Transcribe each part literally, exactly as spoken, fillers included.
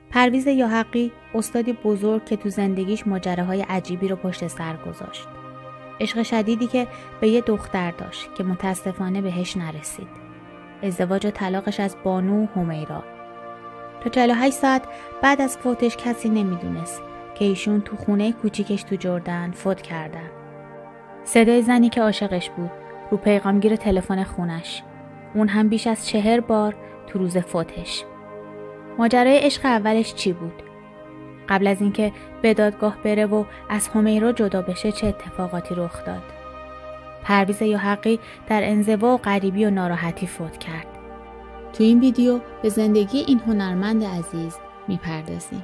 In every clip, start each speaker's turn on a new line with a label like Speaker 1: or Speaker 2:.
Speaker 1: پرویز یاحقی استادی بزرگ که تو زندگیش ماجراهای عجیبی رو پشت سر گذاشت. عشق شدیدی که به یه دختر داشت که متاسفانه بهش نرسید. ازدواج و طلاقش از بانو همیرا. تا چهل و هشت ساعت بعد از فوتش کسی نمیدونست که ایشون تو خونه کوچیکش تو جردن فوت کردن. صدای زنی که عاشقش بود رو پیغامگیر تلفن خونش. اون هم بیش از چهار بار تو روز فوتش. ماجرای عشق اولش چی بود؟ قبل از اینکه به دادگاه بره و از همیرا جدا بشه چه اتفاقاتی رخ داد؟ پرویز یاحقی در انزوا و غریبی و ناراحتی فوت کرد. تو این ویدیو به زندگی این هنرمند عزیز میپردازیم.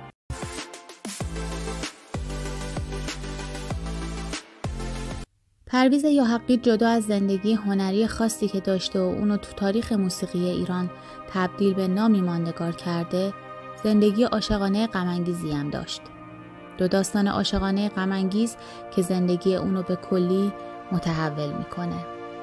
Speaker 1: پرویز یاحقی جدا از زندگی هنری خاصی که داشته و اونو تو تاریخ موسیقی ایران تبدیل به نامی ماندگار کرده، زندگی عاشقانه غم‌انگیزی هم داشت. دو داستان عاشقانه غم‌انگیز که زندگی اونو به کلی متحول میکنه.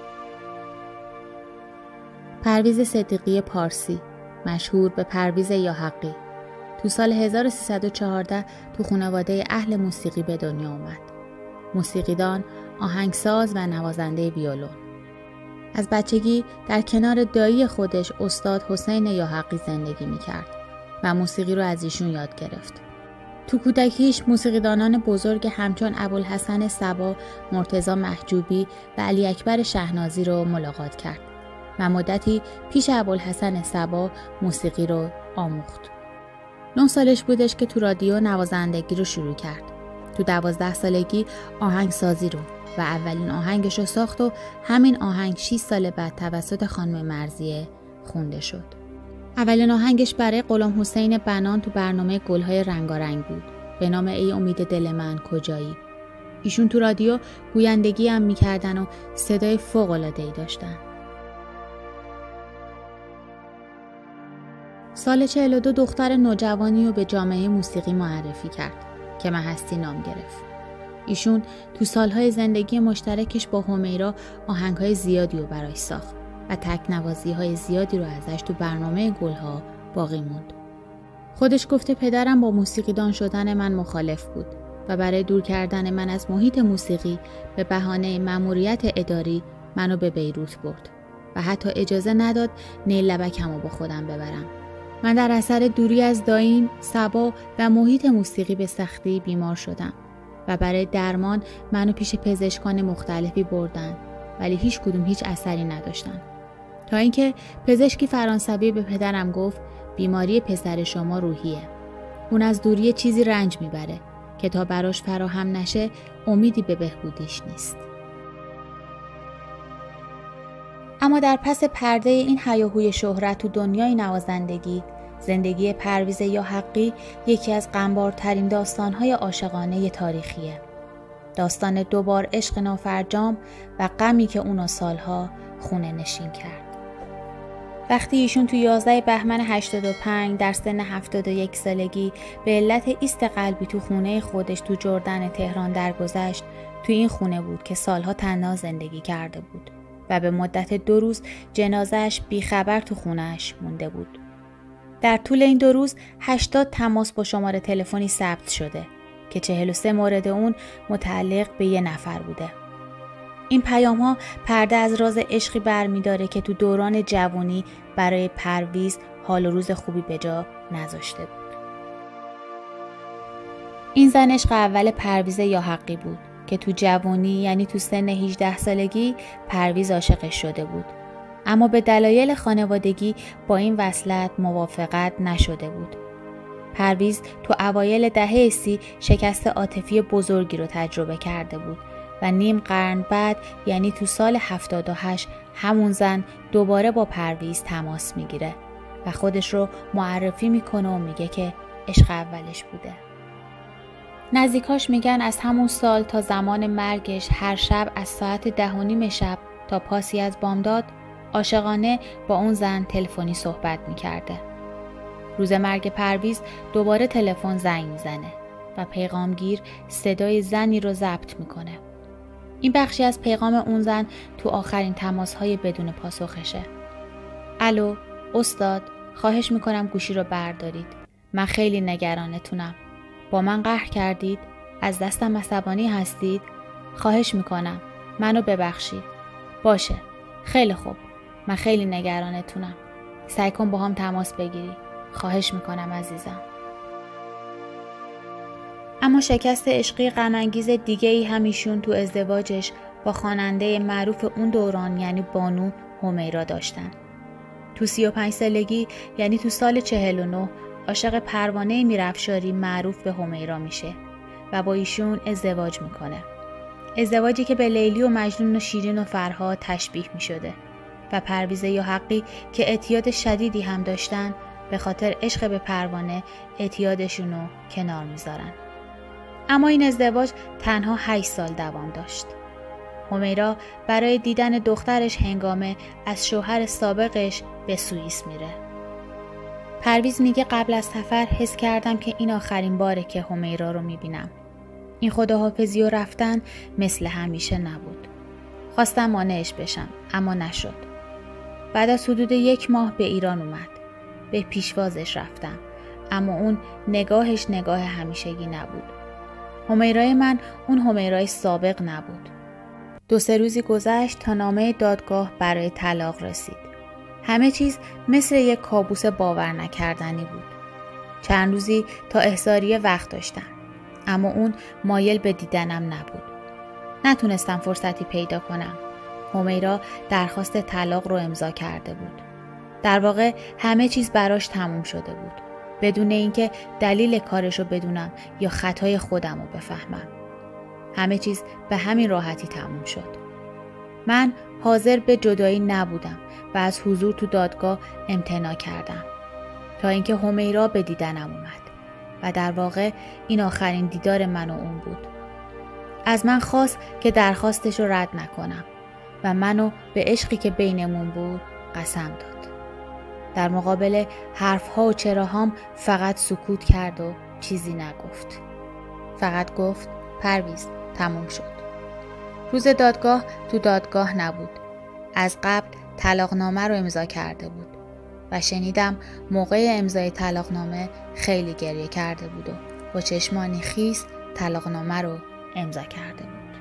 Speaker 1: پرویز صدیقی پارسی، مشهور به پرویز یاحقی، تو سال هزار و سیصد و چهارده تو خانواده اهل موسیقی به دنیا اومد. موسیقیدان، آهنگساز و نوازنده ویولون. از بچگی در کنار دایی خودش استاد حسین یاحقی زندگی میکرد و موسیقی رو از ایشون یاد گرفت. تو کودکیش موسیقیدانان بزرگ همچون ابوالحسن صبا، مرتضی محجوبی و علی اکبر شهنازی رو ملاقات کرد و مدتی پیش ابوالحسن صبا موسیقی رو آموخت. نه سالش بودش که تو رادیو نوازندگی رو شروع کرد. تو دوازده سالگی آهنگسازی رو و اولین آهنگش رو ساخت و همین آهنگ شش سال بعد توسط خانم مرضیه خونده شد. اولین آهنگش برای غلام حسین بنان تو برنامه گل‌های رنگارنگ بود به نام ای امید دل من کجایی. ایشون تو رادیو گویندگی هم میکردن و صدای فوق‌العاده‌ای داشتن. سال چهل و دو دختر نوجوانی رو به جامعه موسیقی معرفی کرد که مهستی نام گرفت. ایشون تو سالهای زندگی مشترکش با همیرا آهنگهای زیادی رو براش ساخت و تکنوازی‌های زیادی رو ازش تو برنامه گلها باقی موند. خودش گفته پدرم با موسیقیدان شدن من مخالف بود و برای دور کردن من از محیط موسیقی به بهانه مأموریت اداری منو به بیروت برد و حتی اجازه نداد نیل لبکمو با خودم ببرم. من در اثر دوری از داییم، صبا و محیط موسیقی به سختی بیمار شدم و برای درمان منو پیش پزشکان مختلفی بردن ولی هیچ کدوم هیچ اثری نداشتن. تا اینکه پزشکی فرانسوی به پدرم گفت بیماری پسر شما روحیه. اون از دوری چیزی رنج میبره که تا براش فراهم نشه امیدی به بهبودیش نیست. اما در پس پرده این هیاهوی شهرت تو دنیای نوازندگی، زندگی پرویز یاحقی یکی از غمبارترین داستان‌های عاشقانه تاریخیه. داستان دوبار عشق نافرجام و غمی که اونو سالها خونه نشین کرد. وقتی ایشون تو یازده بهمن هشتاد و پنج در سن هفتاد و یک سالگی به علت ایست قلبی تو خونه خودش تو جردن تهران درگذشت، تو این خونه بود که سالها تنها زندگی کرده بود و به مدت دو روز جنازه‌اش بیخبر تو خونه‌اش مونده بود. در طول این دو روز هشتاد تماس با شماره تلفنی ثبت شده که چهل و سه مورد اون متعلق به یه نفر بوده. این پیام‌ها پرده از راز عشقی برمی‌داره که تو دوران جوانی برای پرویز حال و روز خوبی به جا نذاشته بود. این زن عشق اول پرویز یاحقی بود که تو جوانی یعنی تو سن هجده سالگی پرویز عاشقش شده بود. اما به دلایل خانوادگی با این وصلت موافقت نشده بود. پرویز تو اوایل دهه سی شکست عاطفی بزرگی رو تجربه کرده بود و نیم قرن بعد یعنی تو سال هفتاد و هشت همون زن دوباره با پرویز تماس میگیره و خودش رو معرفی میکنه و میگه که عشق اولش بوده. نزدیکاش میگن از همون سال تا زمان مرگش هر شب از ساعت ده و نیم شب تا پاسی از بامداد عاشقانه با اون زن تلفنی صحبت میکرده. روز مرگ پرویز دوباره تلفن زنگ میزنه و پیغامگیر صدای زنی رو ضبط میکنه. این بخشی از پیغام اون زن تو آخرین تماس‌های بدون پاسخشه. الو، استاد، خواهش میکنم گوشی رو بردارید. من خیلی نگرانتونم. با من قهر کردید؟ از دستم عصبانی هستید؟ خواهش میکنم. منو ببخشید. باشه. خیلی خوب. من خیلی نگرانتونم. سعی کن با هم تماس بگیری. خواهش میکنم عزیزم. اما شکست عشقی غم‌انگیز دیگه ای هم ایشون تو ازدواجش با خواننده معروف اون دوران یعنی بانو همیرا داشتن. تو سی و پنج سالگی یعنی تو سال چهل و نه عاشق پروانه میرافشاری معروف به همیرا میشه و با ایشون ازدواج میکنه. ازدواجی که به لیلی و مجنون و شیرین و فرهاد تشبیه میشده و پرویز یاحقی که اعتیاد شدیدی هم داشتن به خاطر عشق به پروانه اعتیادشون رو کنار میذارن. اما این ازدواج تنها هشت سال دوام داشت. همیرا برای دیدن دخترش هنگامه از شوهر سابقش به سوئیس میره. پرویز میگه قبل از سفر حس کردم که این آخرین باره که همیرا رو میبینم. این خداحافظی و رفتن مثل همیشه نبود. خواستم مانعش بشم اما نشد. بعد از حدود یک ماه به ایران اومد. به پیشوازش رفتم اما اون نگاهش نگاه همیشگی نبود. همیرای من اون همیرای سابق نبود. دو سه روزی گذشت تا نامه دادگاه برای طلاق رسید. همه چیز مثل یک کابوس باور نکردنی بود. چند روزی تا احضاریه وقت داشتم اما اون مایل به دیدنم نبود. نتونستم فرصتی پیدا کنم. همیرا درخواست طلاق رو امضا کرده بود. در واقع همه چیز براش تموم شده بود بدون اینکه دلیل کارشو بدونم یا خطای خودم رو بفهمم. همه چیز به همین راحتی تموم شد. من حاضر به جدایی نبودم و از حضور تو دادگاه امتناع کردم تا اینکه همیرا به دیدنم اومد و در واقع این آخرین دیدار من و اون بود. از من خواست که درخواستش رو رد نکنم و منو به عشقی که بینمون بود قسم داد. در مقابل حرفها و چراهام فقط سکوت کرد و چیزی نگفت. فقط گفت پرویز تموم شد. روز دادگاه تو دادگاه نبود. از قبل طلاقنامه رو امضا کرده بود و شنیدم موقع امضای طلاقنامه خیلی گریه کرده بود و با چشمانی خیس طلاقنامه رو امضا کرده بود.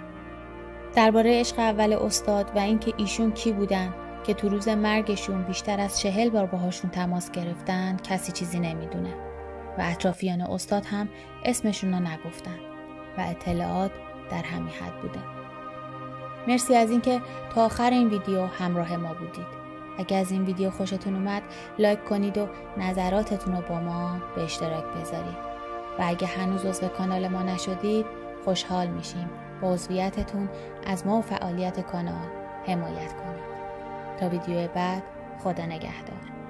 Speaker 1: درباره عشق اول استاد و اینکه ایشون کی بودن که تو روز مرگشون بیشتر از چهل بار باهاشون تماس گرفتن کسی چیزی نمیدونه و اطرافیان استاد هم اسمشون رو نگفتن و اطلاعات در همین حد بوده. مرسی از اینکه تا آخر این ویدیو همراه ما بودید. اگه از این ویدیو خوشتون اومد لایک کنید و نظراتتون رو با ما به اشتراک بذارید و اگه هنوز عضو کانال ما نشدید خوشحال میشیم با عضویتتون از ما و فعالیت کانال حمایت کنید. تا ویدیو بعد خدا نگهدار.